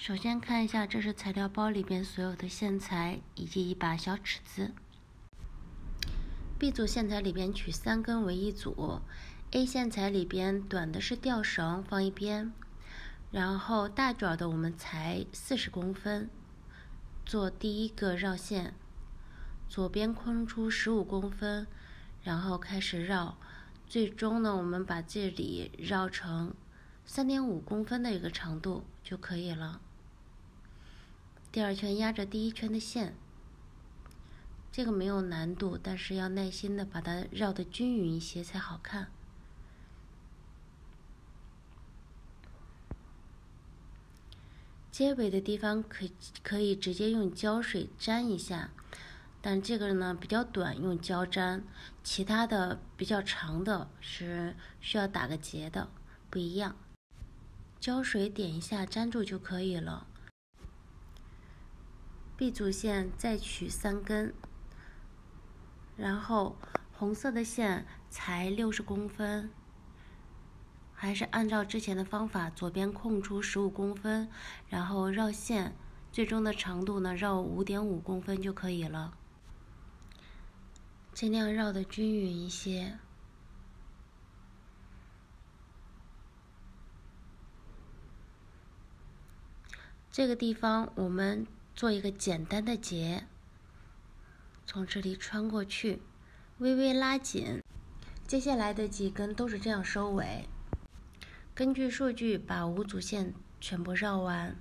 首先看一下，这是材料包里边所有的线材以及一把小尺子。B 组线材里边取3根为一组 ，A 线材里边短的是吊绳，放一边，然后大卷的我们裁40公分，做第一个绕线，左边空出15公分，然后开始绕，最终呢，我们把这里绕成3.5公分的一个长度就可以了。第2圈压着第1圈的线，这个没有难度，但是要耐心的把它绕得均匀一些才好看。结尾的地方可以直接用胶水粘一下，但这个呢比较短，用胶粘，其他的比较长的是需要打个结的，不一样。胶水点一下粘住就可以了。B 组线再取3根，然后红色的线裁60公分，还是按照之前的方法，左边空出15公分，然后绕线，最终的长度呢绕5.5公分就可以了。尽量绕得均匀一些。这个地方我们做一个简单的结，从这里穿过去，微微拉紧。接下来的几根都是这样收尾。根据数据把5组线全部绕完。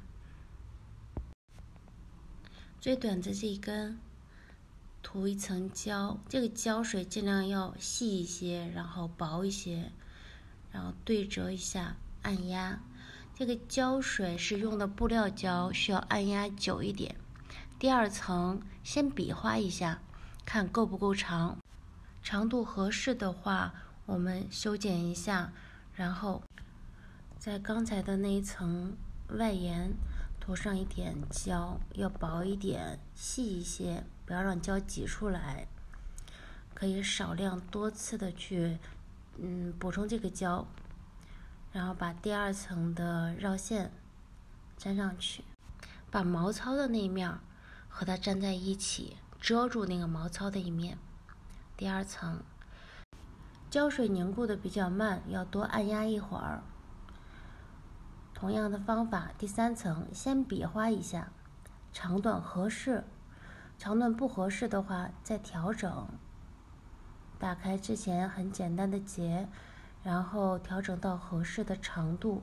最短的这一根涂一层胶，这个胶水尽量要细一些，然后薄一些，然后对折一下，按压。这个胶水是用的布料胶，需要按压久一点。第2层先比划一下，看够不够长，长度合适的话，我们修剪一下，然后在刚才的那一层外沿涂上一点胶，要薄一点，细一些，不要让胶挤出来。可以少量多次的去补充这个胶。然后把第2层的绕线粘上去，把毛糙的那一面和它粘在一起，遮住那个毛糙的一面。第2层，胶水凝固的比较慢，要多按压一会儿。同样的方法，第3层先比划一下，长短合适，长短不合适的话再调整。打开之前很简单的结，然后调整到合适的长度。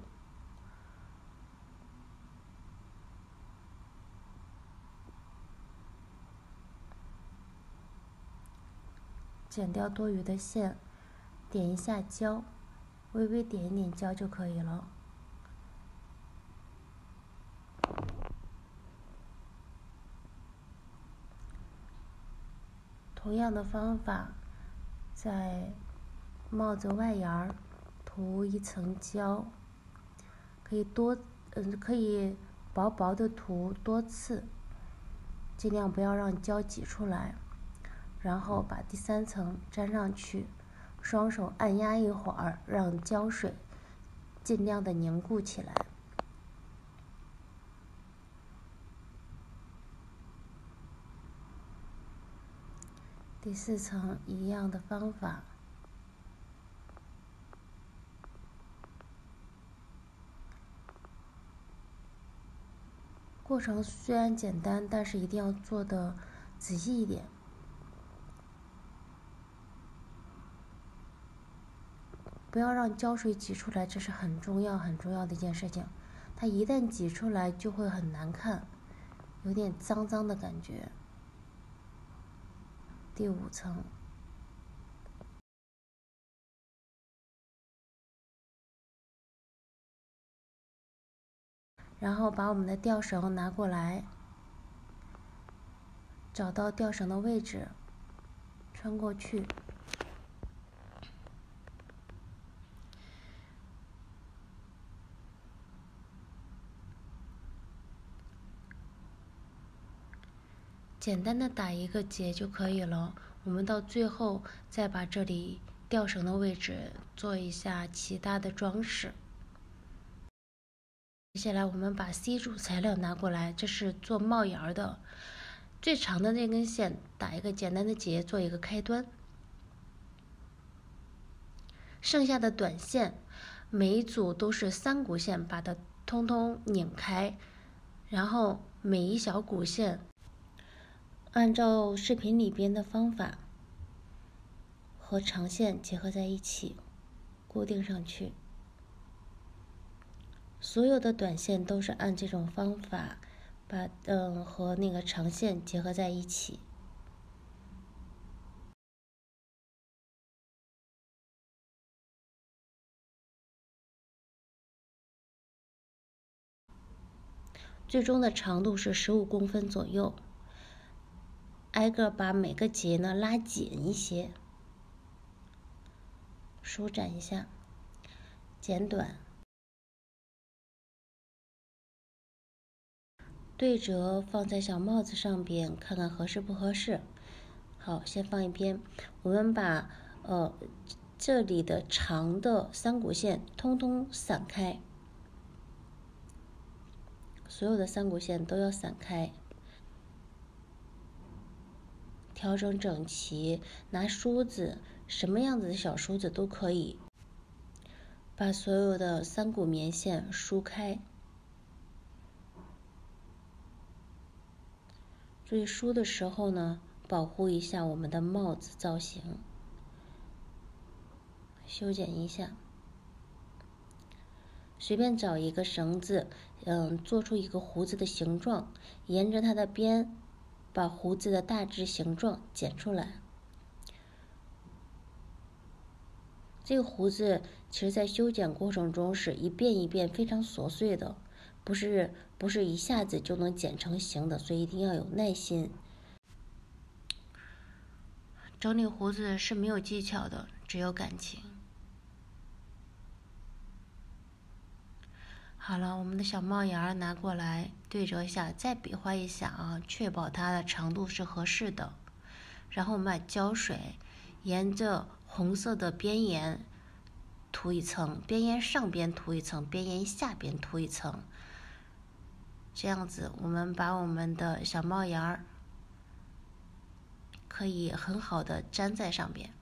剪掉多余的线，点一下胶，微微点一点胶就可以了。同样的方法，在帽子外沿涂一层胶，可以薄薄的涂多次，尽量不要让胶挤出来。然后把第3层粘上去，双手按压一会儿，让胶水尽量的凝固起来。第4层一样的方法。过程虽然简单，但是一定要做的仔细一点。不要让胶水挤出来，这是很重要的一件事情。它一旦挤出来就会很难看，有点脏脏的感觉。第5层。然后把我们的吊绳拿过来，找到吊绳的位置，穿过去。简单的打一个结就可以了。我们到最后再把这里吊绳的位置做一下其他的装饰。 接下来我们把 C 主材料拿过来，这是做帽檐的。最长的那根线打一个简单的结，做一个开端。剩下的短线，每一组都是3股线，把它通通拧开，然后每一小股线按照视频里边的方法和长线结合在一起，固定上去。所有的短线都是按这种方法把和那个长线结合在一起。最终的长度是15公分左右，挨个把每个结呢拉紧一些，舒展一下，剪短。对折放在小帽子上边，看看合适不合适。好，先放一边。我们把这里的长的3股线通通散开，所有的3股线都要散开，调整整齐。拿梳子，什么样子的小梳子都可以，把所有的3股棉线梳开。注意梳的时候呢，保护一下我们的帽子造型，修剪一下。随便找一个绳子，做出一个胡子的形状，沿着它的边，把胡子的大致形状剪出来。这个胡子其实在修剪过程中是一遍一遍非常琐碎的，不是一下子就能剪成型的，所以一定要有耐心。整理胡子是没有技巧的，只有感情。好了，我们的小帽檐拿过来对折一下，再比划一下啊，确保它的长度是合适的。然后我们把胶水沿着红色的边沿涂一层，边沿上边涂一层，边沿下边涂一层。这样子，我们把我们的小帽檐可以很好的粘在上边。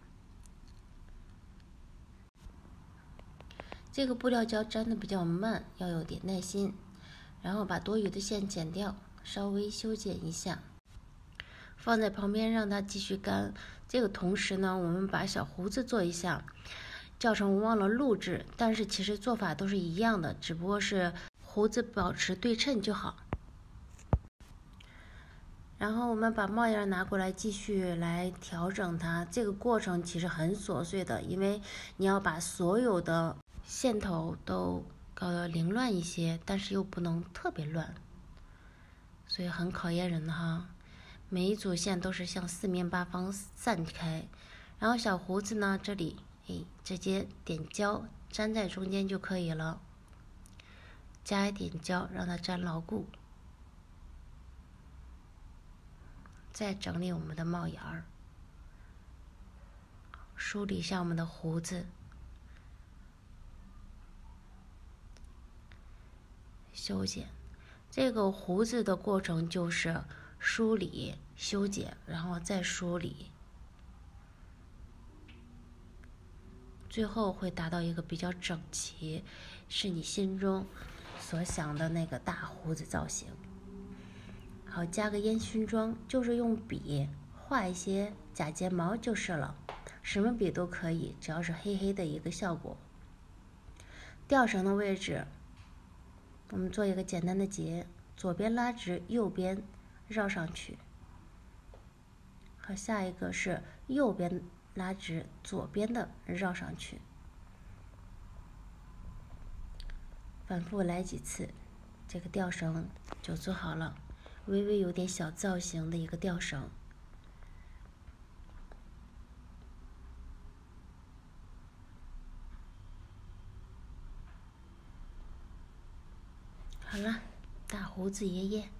这个布料胶粘的比较慢，要有点耐心。然后把多余的线剪掉，稍微修剪一下，放在旁边让它继续干。这个同时呢，我们把小胡子做一下。教程我忘了录制，但是其实做法都是一样的，只不过是胡子保持对称就好。然后我们把帽檐拿过来，继续来调整它。这个过程其实很琐碎的，因为你要把所有的线头都搞得凌乱一些，但是又不能特别乱，所以很考验人的哈。每一组线都是向4面8方散开，然后小胡子呢，这里直接点胶粘在中间就可以了，加一点胶让它粘牢固。再整理我们的帽檐儿，梳理一下我们的胡子，修剪。这个胡子的过程就是梳理、修剪，然后再梳理，最后会达到一个比较整齐，是你心中所想的那个大胡子造型。好，加个烟熏妆，就是用笔画一些假睫毛就是了，什么笔都可以，只要是黑黑的一个效果。吊绳的位置，我们做一个简单的结，左边拉直，右边绕上去。好，下一个是右边拉直，左边的绕上去，反复来几次，这个吊绳就做好了。微微有点小造型的一个吊绳。好了，大胡子爷爷。